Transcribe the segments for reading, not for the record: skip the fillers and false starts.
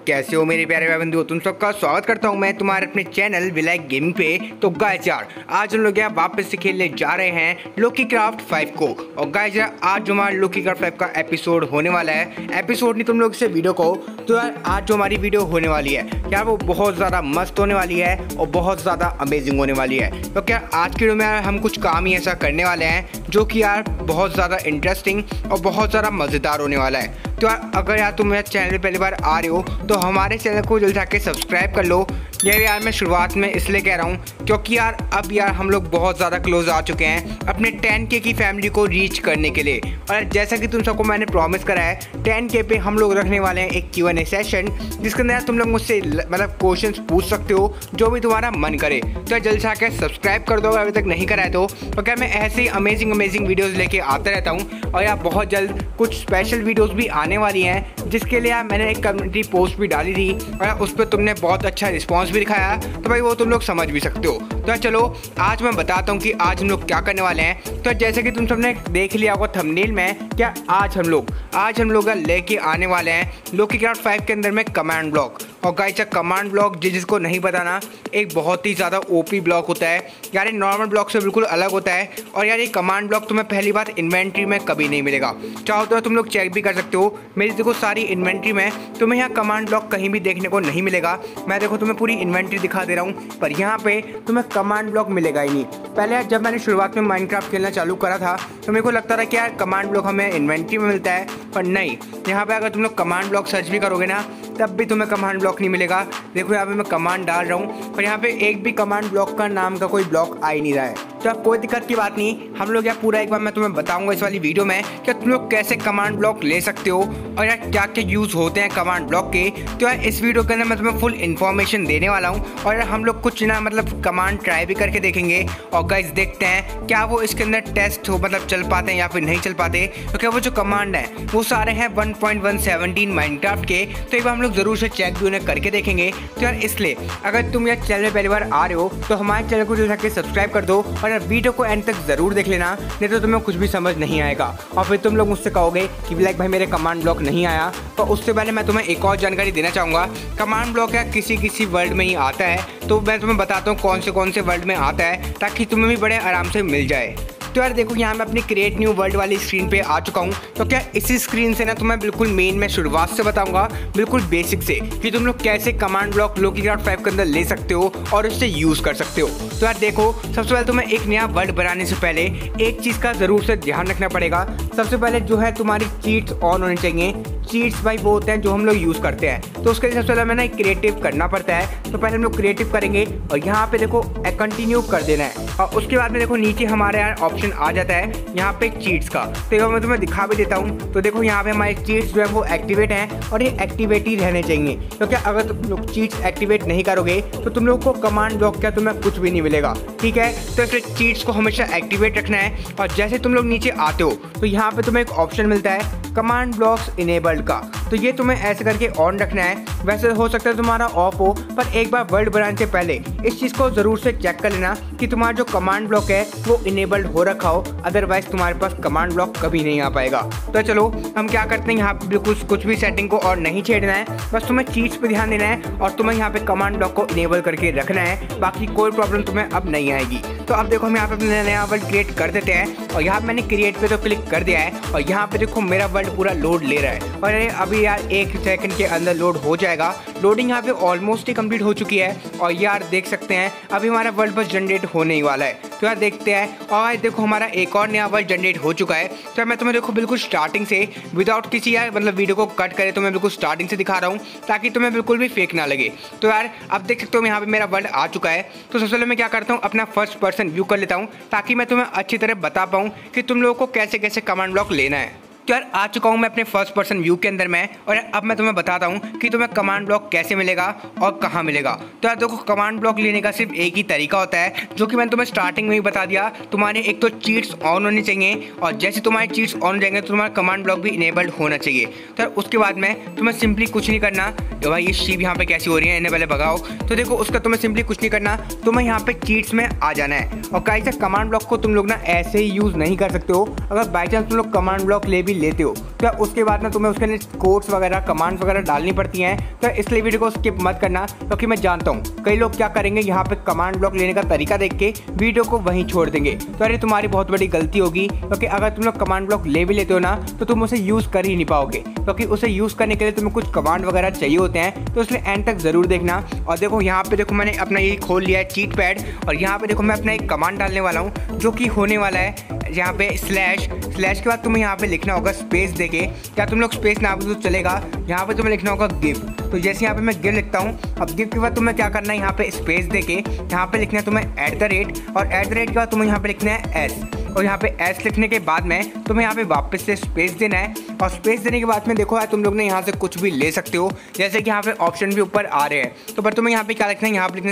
कैसे हो मेरे प्यारे भाई बंधु। तुम सबका स्वागत करता हूं मैं तुम्हारे अपने चैनल विलायक गेमिंग पे। तो गाइस यार आज हम लोग यहाँ वापस से खेलने जा रहे हैं लोकी क्राफ्ट 5 को। और गाइस यार आज जो हमारा लोकी क्राफ्ट 5 का एपिसोड होने वाला है, एपिसोड नहीं तुम लोग से वीडियो को, तो यार आज जो हमारी वीडियो होने वाली है यार वो बहुत ज़्यादा मस्त होने वाली है और बहुत ज़्यादा अमेजिंग होने वाली है। तो क्या आज की वीडियो में यार हम कुछ काम ही ऐसा करने वाले हैं जो कि यार बहुत ज़्यादा इंटरेस्टिंग और बहुत ज़्यादा मज़ेदार होने वाला है। तो यार अगर यार तुम मेरे चैनल पे पहली बार आ रहे हो तो हमारे चैनल को जल्दी जाके सब्सक्राइब कर लो। ये यार मैं शुरुआत में इसलिए कह रहा हूँ क्योंकि यार अब यार हम लोग बहुत ज़्यादा क्लोज आ चुके हैं अपने 10K की फैमिली को रीच करने के लिए। और जैसा कि तुम सबको मैंने प्रॉमिस करा है 10K पे हम लोग रखने वाले हैं एक Q&A सेशन जिसके अंदर तुम लोग मुझसे मतलब क्वेश्चंस पूछ सकते हो जो भी तुम्हारा मन करे। तो जल्दी से आकर सब्सक्राइब कर दो अगर अभी तक नहीं करा है तो। क्या मैं ऐसे ही अमेजिंग वीडियोज़ लेके आता रहता हूँ और यार बहुत जल्द कुछ स्पेशल वीडियोज़ भी आने वाली हैं जिसके लिए यार मैंने एक कम्युनिटी पोस्ट भी डाली थी और उस पर तुमने बहुत अच्छा रिस्पांस भी दिखाया, तो भाई वो तुम लोग समझ भी सकते हो। तो चलो आज मैं बताता हूँ कि आज हम लोग क्या करने वाले हैं। तो जैसे कि तुम सबने देख लिया होगा थंबनेल में, क्या आज हम लोग लेके आने वाले हैं लोकी क्राफ्ट 5 के अंदर में कमांड ब्लॉक। और गाइस कमांड ब्लॉक जिसको नहीं पता ना, एक बहुत ही ज़्यादा ओपी ब्लॉक होता है यार, ये नॉर्मल ब्लॉक से बिल्कुल अलग होता है। और यार ये कमांड ब्लॉक तुम्हें पहली बात इन्वेंट्री में कभी नहीं मिलेगा, चाहो तो तुम लोग चेक भी कर सकते हो। मेरी देखो सारी इन्वेंट्री में तुम्हें यहाँ कमांड ब्लॉक कहीं भी देखने को नहीं मिलेगा। मैं देखो तुम्हें पूरी इन्वेंट्री दिखा दे रहा हूँ पर यहाँ पे तुम्हें कमांड ब्लॉक मिलेगा ही नहीं। पहले यार जब मैंने शुरुआत में माइनक्राफ्ट खेलना चालू करा था तो मेरे को लगता था कि यार कमांड ब्लॉक हमें इन्वेंट्री में मिलता है, पर नहीं, यहाँ पे अगर तुम लोग कमांड ब्लॉक सर्च भी करोगे ना तब भी तुम्हें कमांड ब्लॉक नहीं मिलेगा। देखो यहाँ पे मैं कमांड डाल रहा हूँ पर यहाँ पे एक भी कमांड ब्लॉक का नाम का कोई ब्लॉक आ ही नहीं रहा है। तो अब कोई दिक्कत की बात नहीं, हम लोग यार पूरा एक बार मैं तुम्हें बताऊंगा इस वाली वीडियो में कि तुम लोग कैसे कमांड ब्लॉक ले सकते हो और यार क्या क्या यूज़ होते हैं कमांड ब्लॉक के। तो यार इस वीडियो के अंदर मैं तुम्हें फुल इन्फॉर्मेशन देने वाला हूँ और यार हम लोग कुछ ना मतलब कमांड ट्राई भी करके देखेंगे और गाइस देखते हैं क्या वो इसके अंदर टेस्ट हो मतलब चल पाते हैं या फिर नहीं चल पाते। तो क्या वो जो कमांड है वो सारे हैं 1.117 माइनक्राफ्ट के, तो एक बार हम लोग ज़रूर से चेक भी उन्हें करके देखेंगे। तो यार इसलिए अगर तुम यार चैनल पहली बार आ रहे हो तो हमारे चैनल को जो जाके सब्सक्राइब कर दो और यार वीडियो को एंड तक ज़रूर देख लेना, नहीं तो तुम्हें कुछ भी समझ नहीं आएगा और फिर तुम लोग मुझसे कहोगे कि विलायक भाई मेरे कमांड ब्लॉक नहीं आया। तो उससे पहले मैं तुम्हें एक और जानकारी देना चाहूँगा। कमांड ब्लॉक या किसी वर्ल्ड में ही आता है, तो मैं तुम्हें बताता हूँ कौन से वर्ल्ड में आता है ताकि तुम्हें भी बड़े आराम से मिल जाए। तो यार देखो यहाँ मैं अपनी क्रिएट न्यू वर्ल्ड वाली स्क्रीन पे आ चुका हूँ। तो क्या इसी स्क्रीन से ना तुम्हें बिल्कुल मेन में शुरुआत से बताऊंगा बिल्कुल बेसिक से कि तुम लोग कैसे कमांड ब्लॉक लोकी क्राफ्ट 5 के अंदर ले सकते हो और उससे यूज़ कर सकते हो। तो यार देखो सबसे पहले तुम्हें एक नया वर्ल्ड बनाने से पहले एक चीज़ का ज़रूर से ध्यान रखना पड़ेगा। सबसे पहले जो है तुम्हारी चीट्स ऑन होनी चाहिए। चीट्स भाई वो होते हैं जो हम लोग यूज़ करते हैं, तो उसके लिए सबसे पहले हमें ना क्रिएटिव करना पड़ता है। तो पहले हम लोग क्रिएटिव करेंगे और यहाँ पे देखो कंटिन्यू कर देना है और उसके बाद में देखो नीचे हमारे यार ऑप्शन आ जाता है यहाँ पे चीट्स का। तो मैं तुम्हें दिखा भी देता हूँ। तो देखो यहाँ पे हमारे चीट्स जो है वो एक्टिवेट हैं और ये एक्टिवेट ही रहने चाहिए, क्योंकि अगर तुम लोग चीट्स एक्टिवेट नहीं करोगे तो तुम लोग को कमांड ब्लॉक का तुम्हें कुछ भी नहीं मिलेगा, ठीक है। तो इसलिए चीट्स को हमेशा एक्टिवेट रखना है। और जैसे तुम लोग नीचे आते हो तो यहाँ पे तुम्हें एक ऑप्शन मिलता है कमांड ब्लॉक्स इनेबल्ड का, तो ये तुम्हें ऐसे करके ऑन रखना है। वैसे हो सकता है तुम्हारा ऑफ हो, पर एक बार वर्ल्ड बनाने से पहले इस चीज़ को ज़रूर से चेक कर लेना कि तुम्हारा जो कमांड ब्लॉक है वो इनेबल्ड हो रखा हो, अदरवाइज तुम्हारे पास कमांड ब्लॉक कभी नहीं आ पाएगा। तो चलो हम क्या करते हैं, यहाँ पे बिल्कुल कुछ भी सेटिंग को और नहीं छेड़ना है, बस तुम्हें चीज़ पे ध्यान देना है और तुम्हें यहाँ पे कमांड ब्लॉक को इनेबल करके रखना है, बाकी कोई प्रॉब्लम तुम्हें अब नहीं आएगी। तो अब देखो हम यहाँ पे अपना नया वर्ल्ड क्रिएट कर देते हैं और यहाँ मैंने क्रिएट पे तो क्लिक कर दिया है और यहाँ पे देखो मेरा वर्ल्ड पूरा लोड ले रहा है और अभी यार 1 सेकंड के अंदर लोड हो जाएगा। लोडिंग यहाँ पे ऑलमोस्ट ही कंप्लीट हो चुकी है और यार देख सकते हैं अभी हमारा वर्ल्ड बस जनरेट होने ही वाला है। तो यार देखते हैं और यार देखो हमारा एक और नया वर्ल्ड जनरेट हो चुका है। तो मैं तुम्हें देखो बिल्कुल स्टार्टिंग से विदाउट किसी यार मतलब वीडियो को कट करे तो मैं बिल्कुल स्टार्टिंग से दिखा रहा हूँ ताकि तुम्हें बिल्कुल भी फेक ना लगे। तो यार अब देख सकते हो यहाँ पे मेरा वर्ल्ड आ चुका है। तो सबसे पहले मैं क्या करता हूँ अपना फर्स्ट पर्सन व्यू कर लेता हूँ ताकि मैं तुम्हें अच्छी तरह बता पाऊँ कि तुम लोगों को कैसे कैसे कमांड ब्लॉक लेना है। तो यार आ चुका हूँ मैं अपने फर्स्ट पर्सन व्यू के अंदर में और अब मैं तुम्हें बताता हूँ कि तुम्हें कमांड ब्लॉक कैसे मिलेगा और कहाँ मिलेगा। तो यार देखो कमांड ब्लॉक लेने का सिर्फ एक ही तरीका होता है जो कि मैंने तुम्हें स्टार्टिंग में ही बता दिया। तुम्हारे एक तो चीट्स ऑन होनी चाहिए और जैसे तुम्हारे चीट्स ऑन हो जाएंगे तो तुम्हारा कमांड ब्लॉक भी इनेबल्ड होना चाहिए। तो यार उसके बाद में तुम्हें सिंपली कुछ नहीं करना। तो भाई ये शीप यहाँ पे कैसी हो रही है, इन्हें पहले भगाओ। तो देखो उसका तुम्हें सिंपली कुछ नहीं करना, तुम्हें यहाँ पे चीट्स में आ जाना है। और गाइस कमांड ब्लॉक को तुम लोग ना ऐसे ही यूज़ नहीं कर सकते हो। अगर बाई चांस तुम लोग कमांड ब्लॉक ले भी लेते हो तो उसके बाद ना तुम्हें उसके अंदर कोड्स वगैरह कमांड्स वगैरह डालनी पड़ती हैं। तो इसलिए वीडियो को स्किप मत करना, क्योंकि मैं जानता हूँ कई लोग क्या करेंगे, यहाँ पे कमांड ब्लॉक लेने का तरीका देख के वीडियो को वहीं छोड़ देंगे। तो अरे तुम्हारी बहुत बड़ी गलती होगी, क्योंकि अगर तुम लोग कमांड ब्लॉक ले भी लेते हो ना तो तुम उसे यूज़ कर ही नहीं पाओगे, क्योंकि उसे यूज़ करने के लिए तुम्हें कुछ कमांड वगैरह चाहिए होते हैं। तो इसलिए एंड तक ज़रूर देखना। और देखो यहाँ पे देखो मैंने अपना ये खोल लिया है चीट पैड, और यहाँ पे देखो मैं अपना एक कमांड डालने वाला हूँ जो कि होने वाला है यहाँ पे स्लैश के बाद तुम्हें यहाँ पे लिखना होगा स्पेस देके, या तुम लोग स्पेस ना भी तो चलेगा, यहाँ पे तुम्हें लिखना होगा गिव। तो जैसे यहाँ पे मैं गिव लिखता हूँ, अब गिव के बाद तुम्हें क्या करना है, यहाँ पे स्पेस देके यहाँ पे लिखना है तुम्हें @ और @ के बाद तुम्हें यहाँ पे लिखना है एस, और यहाँ पे एस लिखने के बाद में तुम्हें यहाँ पे वापस से स्पेस देना है। और स्पेस देने के बाद में देखो यार तुम लोग ने यहाँ से कुछ भी ले सकते हो, जैसे कि यहाँ पे ऑप्शन भी ऊपर आ रहे हैं। तो पर तुम्हें यहाँ पे क्या लिखना है, यहाँ पे लिखना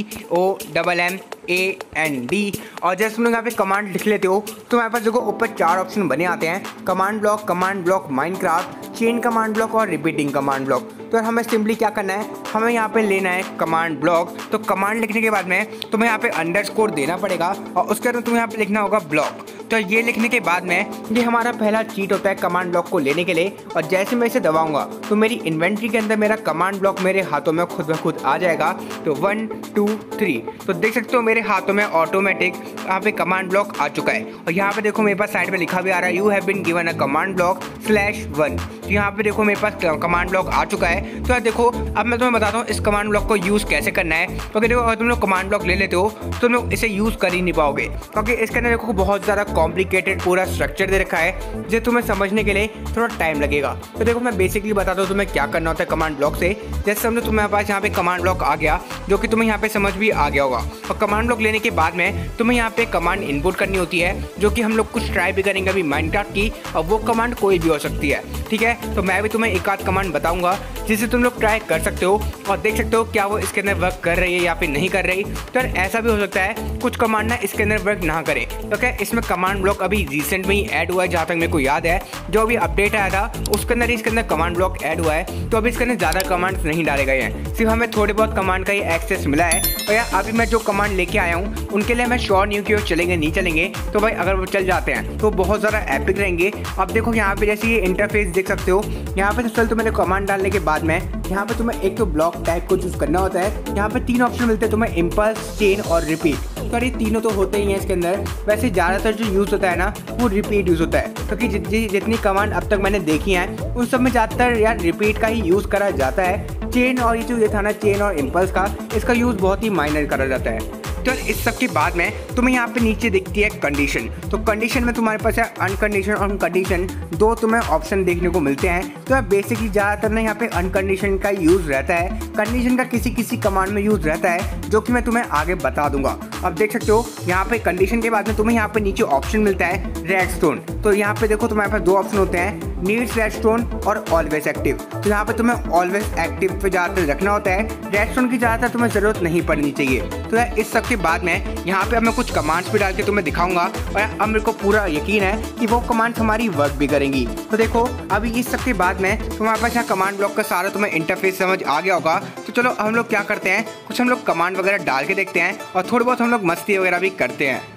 है COMMAND। और जैसे तुम लोग यहाँ पे कमांड लिख लेते हो तो तुम्हारे पास देखो ऊपर 4 ऑप्शन बने आते हैं, command block, Minecraft, chain command block और रिपीटिंग कमांड ब्लॉक। तो हमें सिंपली क्या करना है, हमें यहाँ पे लेना है कमांड ब्लॉक। तो कमांड लिखने के बाद में तुम्हें यहाँ पे अंडरस्कोर देना पड़ेगा, और उसके बाद तुम्हें यहाँ पे लिखना होगा ब्लॉक। तो ये लिखने के बाद में ये हमारा पहला चीट होता है कमांड ब्लॉक को लेने के लिए। और जैसे मैं इसे दबाऊंगा तो मेरी इन्वेंट्री के अंदर मेरा कमांड ब्लॉक मेरे हाथों में खुद ब खुद आ जाएगा। तो 1 2 3 तो देख सकते हो मेरे हाथों में ऑटोमेटिक यहाँ पे कमांड ब्लॉक आ चुका है। और यहाँ पे देखो मेरे पास साइड में लिखा भी आ रहा है, you have been given a command block /1। तो यहाँ पे देखो मेरे पास कमांड ब्लॉक आ चुका है। तो देखो अब मैं तुम्हें बताता हूँ इस कमांड ब्लॉक को यूज़ कैसे करना है। क्योंकि देखो अगर तुम लोग कमांड ब्लॉक ले लेते हो तो तुम लोग इसे यूज़ कर ही नहीं पाओगे, क्योंकि इसके अंदर देखो बहुत ज़्यादा कॉम्प्लिकेटेड पूरा स्ट्रक्चर दे रखा है, जो तुम्हें समझने के लिए थोड़ा टाइम लगेगा। तो देखो मैं बेसिकली बताता हूँ तुम्हें क्या करना होता है कमांड ब्लॉक से। जैसे समझो तुम्हारे पास यहाँ पे कमांड ब्लॉक आ गया, जो कि तुम्हें यहाँ पे समझ भी आ गया होगा। और कमांड ब्लॉक लेने के बाद में तुम्हें यहाँ पे कमांड इनपुट करनी होती है, जो कि हम लोग कुछ ट्राई भी करेंगे अभी माइनक्राफ्ट की, और वो कमांड कोई भी हो सकती है। ठीक है, तो मैं भी तुम्हें एक आध कमांड बताऊंगा जिसे तुम लोग ट्राई कर सकते हो और देख सकते हो क्या वो इसके अंदर वर्क कर रही है या फिर नहीं कर रही। तो ऐसा भी हो सकता है कुछ कमांड ना इसके अंदर वर्क ना करे, क्योंकि इसमें कमांड ब्लॉक अभी रिसेंट में ही ऐड हुआ है। जहाँ तक मेरे को याद है जो अभी अपडेट आया था उसके अंदर इसके अंदर कमांड ब्लॉक ऐड हुआ है। तो अभी इसके अंदर ज़्यादा कमांड्स नहीं डाले गए हैं, सिर्फ हमें थोड़े बहुत कमांड का ही एक्सेस मिला है। और यार अभी मैं जो कमांड लेके आया हूँ उनके लिए मैं श्योर नहीं हूँ कि वो चलेंगे नहीं चलेंगे। तो भाई अगर वो चल जाते हैं तो बहुत ज़्यादा एपिक रहेंगे। अब देखो यहाँ पे जैसे ये इंटरफेस देख सकते हो, यहाँ पे सबसे तो मैंने कमांड डालने के बाद में यहाँ पे तुम्हें एक तो ब्लॉक टाइप को चूज करना होता है। यहाँ पे 3 ऑप्शन मिलते हैं तुम्हें, इम्पल्स, चेन और रिपीट। तो ये तीनों तो होते ही हैं इसके अंदर। वैसे ज़्यादातर जो यूज़ होता है ना वो रिपीट यूज़ होता है, क्योंकि जितनी कमांड अब तक मैंने देखी हैं उन सब में ज़्यादातर यार रिपीट का ही यूज़ करा जाता है। चेन और ये जो ये था ना चेन और इम्पल्स का, इसका यूज़ बहुत ही माइनर करा जाता है। तो इस सब के बाद में तुम्हें यहाँ पे नीचे दिखती है कंडीशन। तो कंडीशन में तुम्हारे पास है अनकंडीशन और अनकंडीशन, 2 तुम्हें ऑप्शन देखने को मिलते हैं। तो बेसिकली ज़्यादातर ना यहाँ पे अनकंडीशन का यूज़ रहता है, कंडीशन का किसी कमांड में यूज़ रहता है, जो कि मैं तुम्हें आगे बता दूंगा। अब देख सकते हो यहाँ पे कंडीशन के बाद में तुम्हें यहाँ पे नीचे ऑप्शन मिलता है रेडस्टोन। तो यहाँ पे देखो तुम्हारे पास 2 ऑप्शन होते हैं, नीड्स रेडस्टोन और ऑलवेज एक्टिव। तो यहाँ पे तुम्हें ऑलवेज एक्टिव पे ज़्यादातर रखना होता है, रेडस्टोन की ज़्यादातर तुम्हें ज़रूरत नहीं पड़नी चाहिए। तो यार इस सब के बाद में यहाँ पे अब मैं कुछ कमांड्स भी डाल के तुम्हें दिखाऊंगा, और अब मेरे को पूरा यकीन है कि वो कमांड्स हमारी वर्क भी करेंगी। तो देखो अभी इस सब के बाद में तुम्हारे पास यहाँ कमांड ब्लॉक का सारा तुम्हें इंटरफेस समझ आ गया होगा। तो चलो हम लोग क्या करते हैं, कुछ हम लोग कमांड वगैरह डाल के देखते हैं और थोड़ी बहुत हम लोग मस्ती वगैरह भी करते हैं।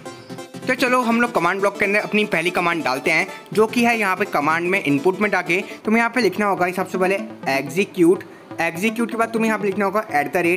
तो चलो हम लोग कमांड ब्लॉक के अंदर अपनी पहली कमांड डालते हैं, जो कि है यहाँ पे कमांड में इनपुट में डाके तुम्हें यहाँ पे लिखना होगा सबसे पहले एग्जीक्यूट के बाद तुम्हें यहाँ पे लिखना होगा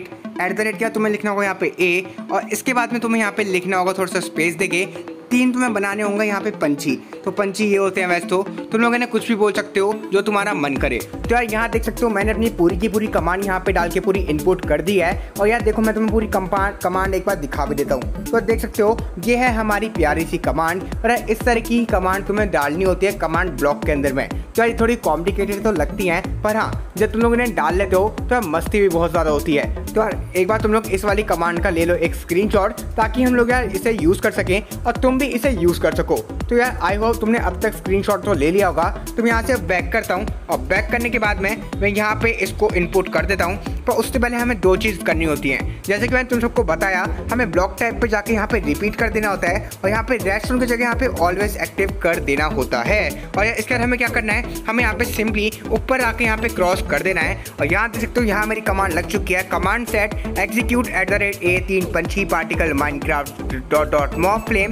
@ क्या तुम्हें लिखना होगा यहाँ पे A, और इसके बाद में तुम्हें यहाँ पे लिखना होगा थोड़ा सा स्पेस देके 3 तुम्हें बनाने होंगे यहाँ पे पंछी। तो पंछी ये होते हैं, वैसे तो तुम लोग इन्हें कुछ भी बोल सकते हो जो तुम्हारा मन करे। तो यार यहाँ देख सकते हो मैंने अपनी पूरी की पूरी कमांड यहाँ पे डाल के पूरी इनपुट कर दी है। और यार देखो मैं तुम्हें पूरी कमांड एक बार दिखा भी देता हूँ। तो देख सकते हो ये है हमारी प्यारी सी कमांड, और इस तरह की कमांड तुम्हें डालनी होती है कमांड ब्लॉक के अंदर में। तो यार थोड़ी कॉम्प्लिकेटेड तो लगती हैं, पर हाँ जब तुम लोग इन्हें डाल लेते हो तो मस्ती भी बहुत ज़्यादा होती है। तो यार एक बार तुम लोग इस वाली कमांड का ले लो एक स्क्रीनशॉट, ताकि हम लोग यार इसे यूज़ कर सकें और तुम भी इसे यूज़ कर सको। तो यार आई होप तुमने अब तक स्क्रीनशॉट तो ले लिया होगा। तो मैं यहाँ से बैक करता हूँ, और बैक करने के बाद में मैं यहाँ पे इसको इनपुट कर देता हूँ। पर उससे पहले हमें 2 चीज़ करनी होती हैं। जैसे कि मैंने तुम सबको बताया, हमें ब्लॉक टाइप पे जाके यहाँ पे रिपीट कर देना होता है, और यहाँ पे रेडस्टोन की जगह यहाँ पे ऑलवेज एक्टिव कर देना होता है। और इसके बाद हमें क्या करना है, हमें यहाँ पे सिंपली ऊपर आके यहाँ पे क्रॉस कर देना है। और यहाँ देख सकते हो यहाँ मेरी कमांड लग चुकी है, कमांड सेट एग्जीक्यूट @ A3 पंछी particle Minecraft .mobflame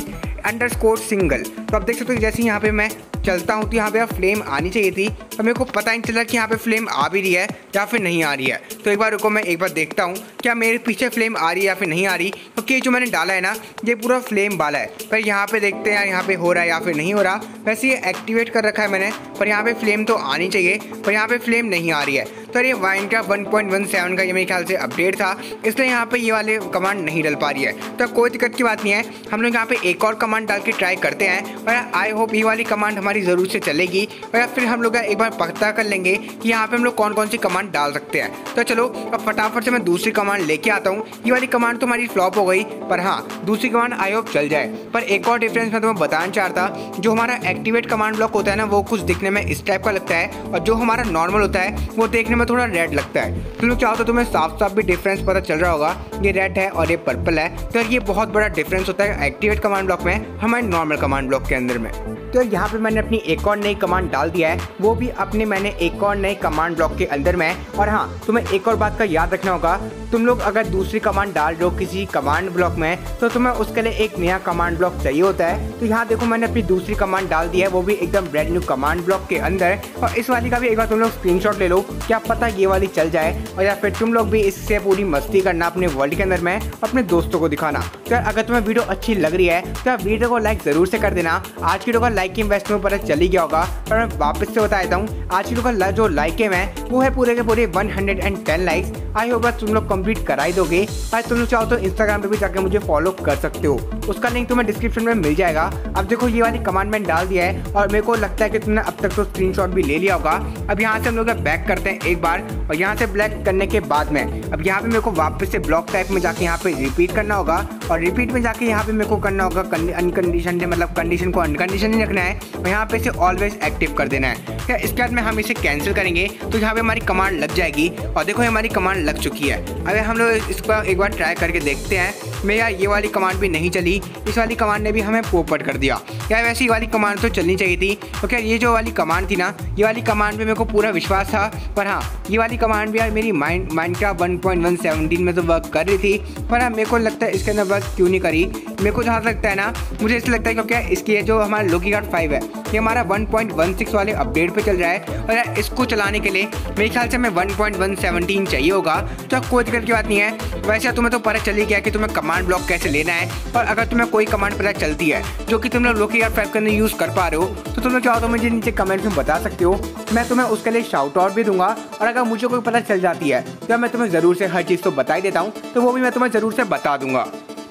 underscore single. तो अब देख सकते हो जैसे यहाँ पे मैं चलता हूँ तो यहाँ पे फ्लेम आनी चाहिए थी, पर मेरे को पता नहीं चला कि यहाँ पे फ्लेम आ भी रही है या फिर नहीं आ रही है। तो एक बार रुको, मैं एक बार देखता हूँ क्या मेरे पीछे फ्लेम आ रही है या फिर नहीं आ रही। क्योंकि जो मैंने डाला है ना ये पूरा फ्लेम वाला है, पर यहाँ पे देखते हैं यहाँ पे हो रहा है या फिर नहीं हो रहा। वैसे ये एक्टिवेट कर रखा है मैंने, पर यहाँ पे फ्लेम तो आनी चाहिए, पर यहाँ पे फ्लेम नहीं आ रही है। तो ये माइनक्राफ्ट 1.17 का ये मेरे ख्याल से अपडेट था, इसलिए यहाँ पे ये वाले कमांड नहीं डल पा रही है। तो कोई दिक्कत की बात नहीं है, हम लोग यहाँ पे एक और कमांड डाल के ट्राई करते हैं और आई होप ये वाली कमांड हमारी ज़रूर से चलेगी। और फिर हम लोग एक बार पता कर लेंगे कि यहाँ पे हम लोग कौन कौन सी कमांड डाल सकते हैं। तो चलो अब फटाफट से मैं दूसरी कमांड लेके आता हूँ। ये वाली कमांड तो हमारी फ्लॉप हो गई, पर हाँ दूसरी कमांड आई होप चल जाए। पर एक और डिफरेंस मैं तुम्हें बताना चाहता, जो हमारा एक्टिवेट कमांड ब्लॉक होता है ना वो कुछ दिखने में इस टाइप का लगता है, और जो हमारा नॉर्मल होता है वो देखने में थोड़ा रेड लगता है। तुम लोग चाहो तो तुम्हें साफ साफ भी डिफरेंस पता चल रहा होगा, ये रेड है और ये पर्पल है। तो ये बहुत बड़ा डिफरेंस होता है एक्टिवेट कमांड ब्लॉक में हमारे नॉर्मल कमांड ब्लॉक के अंदर में। तो यहाँ पे मैंने अपनी एक और नई कमांड डाल दिया है, वो भी अपने मैंने एक और नए कमांड ब्लॉक के अंदर में। और हाँ तुम्हें एक और बात का याद रखना होगा, तुम लोग अगर दूसरी कमांड डाल रहे हो किसी कमांड ब्लॉक में तो तुम्हें उसके लिए एक नया कमांड ब्लॉक चाहिए होता है। तो यहाँ देखो मैंने अपनी दूसरी कमांड डाल दी है, वो भी एकदम ब्रांड न्यू कमांड ब्लॉक के अंदर। और इस वाली का भी एक बार तुम लोग स्क्रीनशॉट ले लो, क्या पता ये वाली चल जाए, और या फिर तुम लोग भी इससे पूरी मस्ती करना अपने वर्ल्ड के अंदर में, अपने दोस्तों को दिखाना। तो अगर तुम्हें वीडियो अच्छी लग रही है तो वीडियो को लाइक जरूर से कर देना। आज की वीडियो का लाइक की इन्वेस्ट में पता चली गया होगा, पर मैं वापस से बता देता हूँ आज की वीडियो का जो लाइक है वो है पूरे के पूरे 110 लाइक्स। आई होप तुम लोग कंप्लीट करा ही दोगे। और तुम लोग चाहो तो इंस्टाग्राम पे भी जाके मुझे फॉलो कर सकते हो, उसका लिंक तुम्हें डिस्क्रिप्शन में मिल जाएगा। अब देखो ये वाली कमांड मैंने डाल दिया है और मेरे को लगता है कि तुमने अब तक तो स्क्रीनशॉट भी ले लिया होगा। अब यहाँ से हम लोग बैक करते हैं एक बार, और यहाँ से ब्लैक करने के बाद में अब यहाँ पे मेरे को वापस से ब्लॉक टाइप में जाके यहाँ पे रिपीट करना होगा, और रिपीट में जाके यहाँ पे मेरे को करना होगा अनकंडीशन, मतलब कंडीशन को अनकंडीशन नहीं रखना है, और यहाँ पे से ऑलवेज एक्टिव कर देना है। क्या इसके बाद में हम इसे कैंसिल करेंगे तो यहाँ पे हमारी कमांड लग जाएगी, और देखो हमारी कमांड लग चुकी है। अगर हम लोग इसको एक बार ट्राई करके देखते हैं, मैं यार ये वाली कमांड भी नहीं चली, इस वाली कमांड ने भी हमें पोपट कर दिया। यार वैसे ही वाली कमांड तो चलनी चाहिए थी, तो क्या ये जो वाली कमांड थी ना ये वाली कमांड पे मेरे को पूरा विश्वास था। पर हाँ ये वाली कमांड भी यार मेरी माइनक्राफ्ट 1.117 में तो वर्क कर रही थी, पर हाँ मेरे को लगता है इसके अंदर वर्क क्यों नहीं करी। मेरे को जहाँ लगता है ना, मुझे इसलिए लगता है क्योंकि इसकी जो हमारा लोकीगार्ड 5 है ये हमारा 1.16 वाले अपडेट पे चल रहा है, और यार इसको चलाने के लिए मेरे ख्याल से हमें 1.117 चाहिए होगा। तो कोई दिक्कत की बात नहीं है। वैसे तुम्हें तो पता चल ही गया कि तुम्हें कमांड ब्लॉक कैसे लेना है, और अगर तुम्हें कोई कमांड पता चलती है जो कि तुम लोग लोकीगार्ड 5 के अंदर यूज़ कर पा रहे हो तो तुम लोग चाहो तो मुझे नीचे कमेंट में बता सकते हो, मैं तुम्हें उसके लिए शाउट आउट भी दूंगा। और अगर मुझे कोई पता चल जाती है तो मैं तुम्हें ज़रूर से हर चीज़ तो बता ही देता हूँ, तो वो भी मैं तुम्हें ज़रूर से बता दूंगा।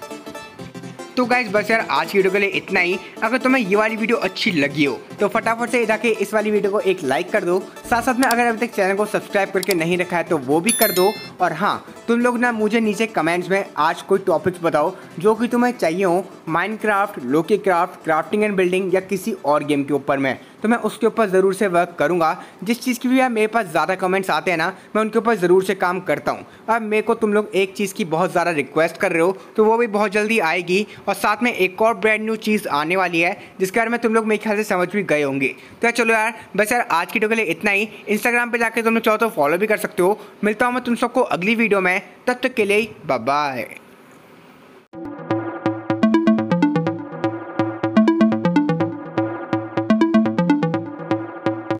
तो गाइस बस यार आज की वीडियो के लिए इतना ही। अगर तुम्हें ये वाली वीडियो अच्छी लगी हो तो फटाफट से जाके इस वाली वीडियो को एक लाइक कर दो। साथ साथ में अगर अभी तक चैनल को सब्सक्राइब करके नहीं रखा है तो वो भी कर दो। और हाँ तुम लोग ना मुझे नीचे कमेंट्स में आज कोई टॉपिक्स बताओ जो कि तुम्हें चाहिए हो, Minecraft, Lokicraft, crafting and building या किसी और गेम के ऊपर में, तो मैं उसके ऊपर ज़रूर से वर्क करूँगा। जिस चीज़ की भी यार मेरे पास ज़्यादा कमेंट्स आते हैं ना मैं उनके ऊपर ज़रूर से काम करता हूँ। अब मेरे को तुम लोग एक चीज़ की बहुत ज़्यादा रिक्वेस्ट कर रहे हो तो वो भी बहुत जल्दी आएगी, और साथ में एक और ब्रांड न्यू चीज़ आने वाली है जिसके बारे में तुम लोग मेरे ख्याल से समझ भी गए होंगे। तो चलो यार बस यार आज की वीडियो के लिए इतना ही। इंस्टाग्राम पर जाकर तुम लोग चाहो तो फॉलो भी कर सकते हो। मिलता हूँ मैं तुम सबको अगली वीडियो में, तब तक के लिए बाय बाय।